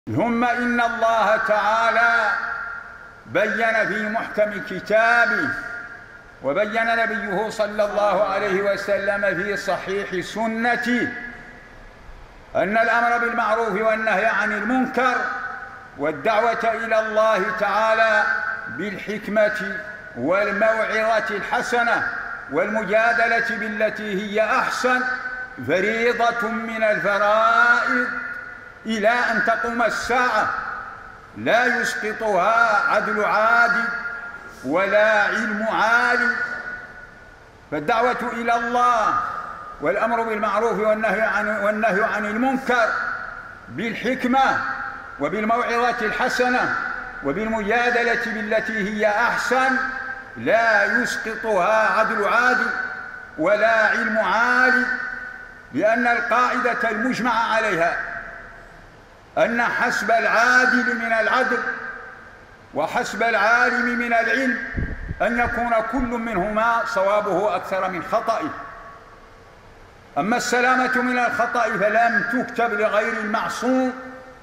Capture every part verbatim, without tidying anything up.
ثم إن الله تعالى بين في محكم كتابه وبين نبيه صلى الله عليه وسلم في صحيح سنته أن الأمر بالمعروف والنهي عن المنكر والدعوة إلى الله تعالى بالحكمة والموعظة الحسنة والمجادلة بالتي هي أحسن فريضة من الفرائض إلى أن تقوم الساعة، لا يسقطها عدل عادل ولا علم عالي. فالدعوة إلى الله والأمر بالمعروف والنهي عن, والنهي عن المنكر بالحكمة وبالموعظة الحسنة وبالمجادلة بالتي هي أحسن لا يسقطها عدل عادل ولا علم عالي، لأن القاعدة المجمع عليها أن حسب العادل من العدل وحسب العالم من العلم أن يكون كل منهما صوابه أكثر من خطئه. أما السلامة من الخطأ فلم تكتب لغير المعصوم،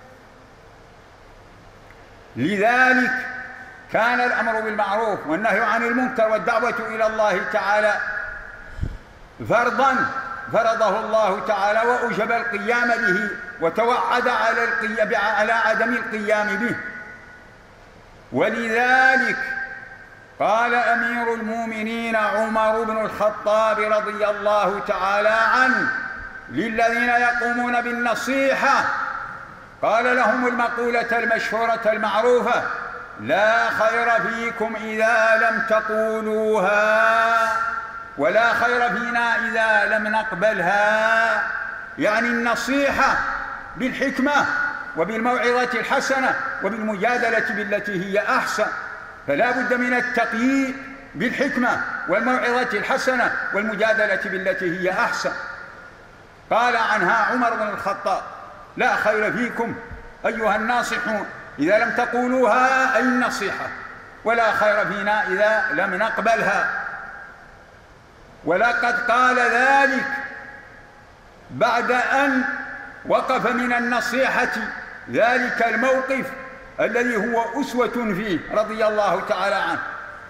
لذلك كان الأمر بالمعروف والنهي عن المنكر والدعوة إلى الله تعالى فرضا فرضه الله تعالى وأوجب القيام به وتوعد على, على عدم القيام به. ولذلك قال أمير المؤمنين عمر بن الخطاب رضي الله تعالى عنه للذين يقومون بالنصيحة، قال لهم المقولة المشهورة المعروفة: لا خير فيكم إذا لم تقولوها ولا خير فينا إذا لم نقبلها، يعني النصيحة بالحكمة وبالموعظة الحسنة وبالمجادلة بالتي هي أحسن، فلا بد من التقييد بالحكمة والموعظة الحسنة والمجادلة بالتي هي أحسن. قال عنها عمر بن الخطاب: لا خير فيكم أيها الناصحون إذا لم تقولوها، أي النصيحة، ولا خير فينا إذا لم نقبلها. ولقد قال ذلك بعد أن وقف من النصيحة ذلك الموقف الذي هو أسوة فيه رضي الله تعالى عنه.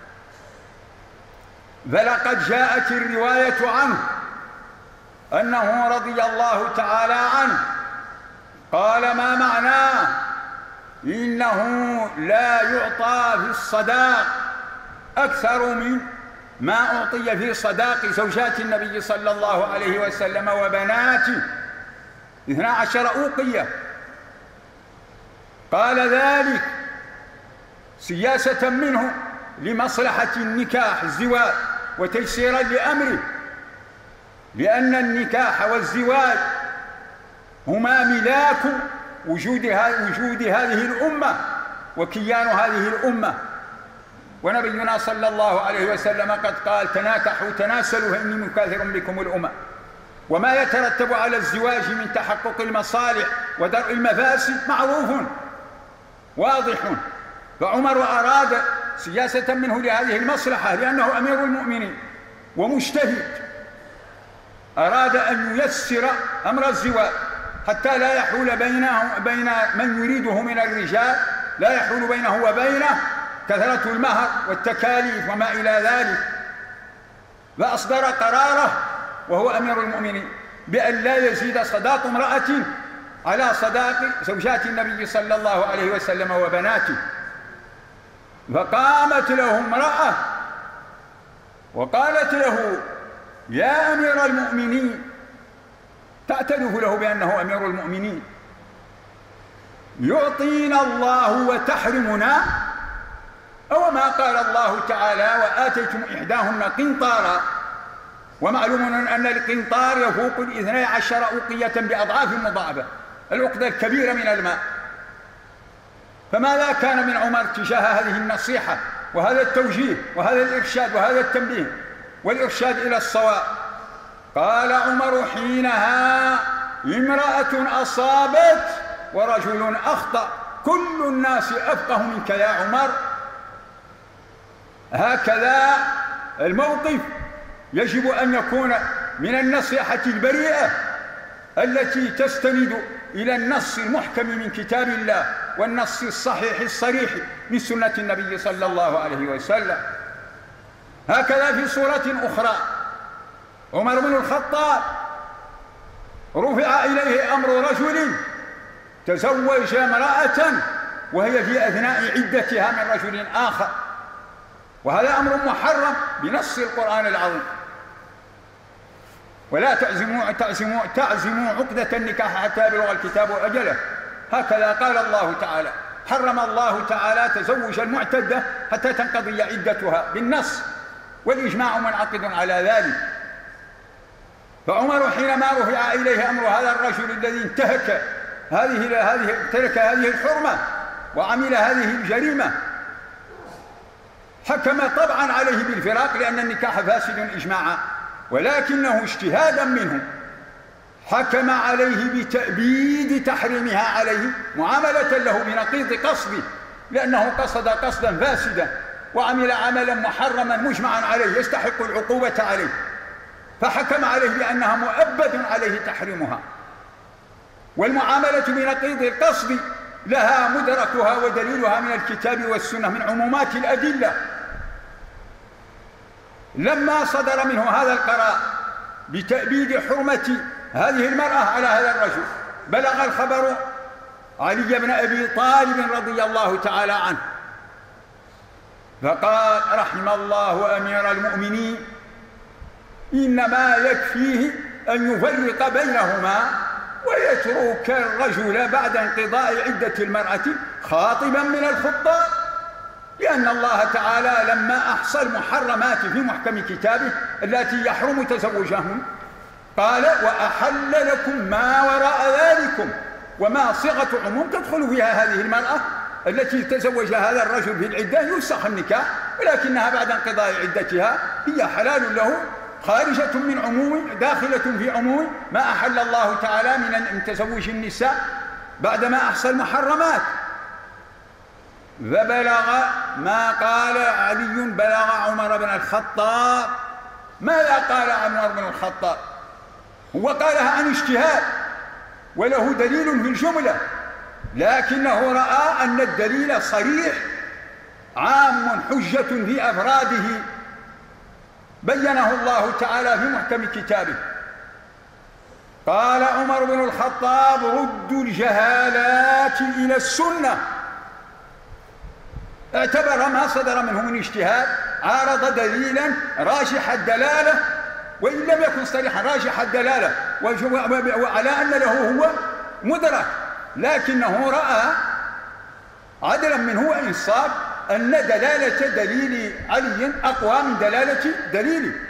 فلقد جاءت الرواية عنه أنه رضي الله تعالى عنه قال: ما معناه إنه لا يعطى في الصداق أكثر من ما أعطي في صداق زوجات النبي صلى الله عليه وسلم وبناته، اثنا عشر أوقية. قال ذلك سياسة منه لمصلحة النكاح الزواج وتيسيرا لأمره، لأن النكاح والزواج هما ملاك وجود وجود هذه الأمة وكيان هذه الأمة. ونبينا صلى الله عليه وسلم قد قال: تناكحوا تناسلوا فإني مكاثر بكم الأمم. وما يترتب على الزواج من تحقق المصالح ودرء المفاسد معروف واضح. فعمر أراد سياسة منه لهذه المصلحة لأنه أمير المؤمنين ومجتهد، أراد أن ييسر أمر الزواج حتى لا يحول بينه بين من يريده من الرجال، لا يحول بينه وبينه كثرة المهر والتكاليف وما إلى ذلك. فأصدر قراره وهو أمير المؤمنين بأن لا يزيد صداق امرأة على صداق زوجات النبي صلى الله عليه وسلم وبناته. فقامت له امرأة وقالت له: يا أمير المؤمنين، تعترف له بأنه أمير المؤمنين، يعطينا الله وتحرمنا؟ أو ما قال الله تعالى: وآتيتم إحداهن قنطارا؟ ومعلوم أن القنطار يفوق الاثني عشر أوقية بأضعاف مضاعفة، العقدة الكبيرة من الماء. فماذا كان من عمر تجاه هذه النصيحة وهذا التوجيه وهذا الإرشاد وهذا التنبيه والإرشاد إلى الصواب؟ قال عمر حينها: امرأة أصابت ورجل أخطأ، كل الناس أفقه منك يا عمر. هكذا الموقف يجب أن يكون من النصيحة البريئة التي تستند إلى النص المحكم من كتاب الله والنص الصحيح الصريح من سنة النبي صلى الله عليه وسلم. هكذا في سورة أخرى عمر بن الخطاب رفع إليه أمر رجل تزوج امرأة وهي في أثناء عدتها من رجل آخر، وهذا أمر محرم بنص القرآن العظيم. ولا تعزموا تعزموا تعزموا عقدة النكاح حتى يبلغ الكتاب أجله، هكذا قال الله تعالى. حرم الله تعالى تزوج المعتدة حتى تنقضي عدتها بالنص، والإجماع منعقد على ذلك. فعمر حينما رفع إليه أمر هذا الرجل الذي انتهك هذه هذه ترك هذه الحرمة وعمل هذه الجريمة، حكم طبعا عليه بالفراق لأن النكاح فاسد إجماعا، ولكنه اجتهادا منه حكم عليه بتأبيد تحريمها عليه معاملة له بنقيض قصده، لأنه قصد قصدا فاسدا وعمل عملا محرما مجمعا عليه يستحق العقوبة عليه، فحكم عليه بأنها مؤبد عليه تحريمها. والمعاملة بنقيض القصد لها مدركها ودليلها من الكتاب والسنة من عمومات الأدلة. لما صدر منه هذا القرار بتأبيد حرمة هذه المرأة على هذا الرجل، بلغ الخبر علي بن أبي طالب رضي الله تعالى عنه، فقال: رحم الله أمير المؤمنين، إنما يكفيه أن يفرق بينهما ويترك الرجل بعد انقضاء عدة المرأة خاطبا من الخطاب، لأن الله تعالى لما أحصى المحرمات في محكم كتابه التي يحرم تزوجهن قال: وأحل لكم ما وراء ذلكم، وما صيغة عموم تدخل فيها هذه المرأة التي تزوج هذا الرجل في العدة يفسخ النكاح، ولكنها بعد انقضاء عدتها هي حلال له، خارجة من عموم داخلة في عموم ما أحل الله تعالى من تزوج النساء بعدما أحصى المحرمات. فبلغ ما قال علي بلغ عمر بن الخطاب. ماذا قال عمر بن الخطاب؟ هو قالها عن اجتهاد وله دليل في الجملة، لكنه رأى أن الدليل صريح عام حجة في أفراده بينه الله تعالى في محكم كتابه. قال عمر بن الخطاب: ردوا الجهالات إلى السنة. اعتبر ما صدر منه من اجتهاد عارض دليلا راجح الدلالة، وإن لم يكن صريحا راجح الدلالة، وعلى أن له هو مدرك، لكنه رأى عدلا منه وإنصاف أن دلالة دليل علي أقوى من دلالة دليله،